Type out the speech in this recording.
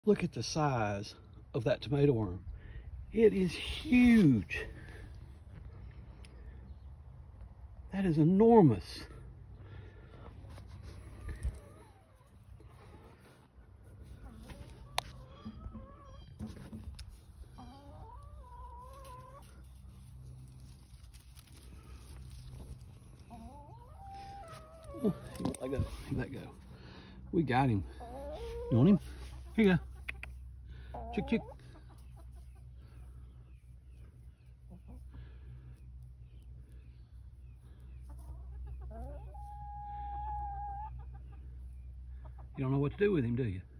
Look at the size of that tomato worm. It is huge. That is enormous. Oh, he let go. He let go. We got him. You want him? Here you go. Chick, chick. You don't know what to do with him, do you?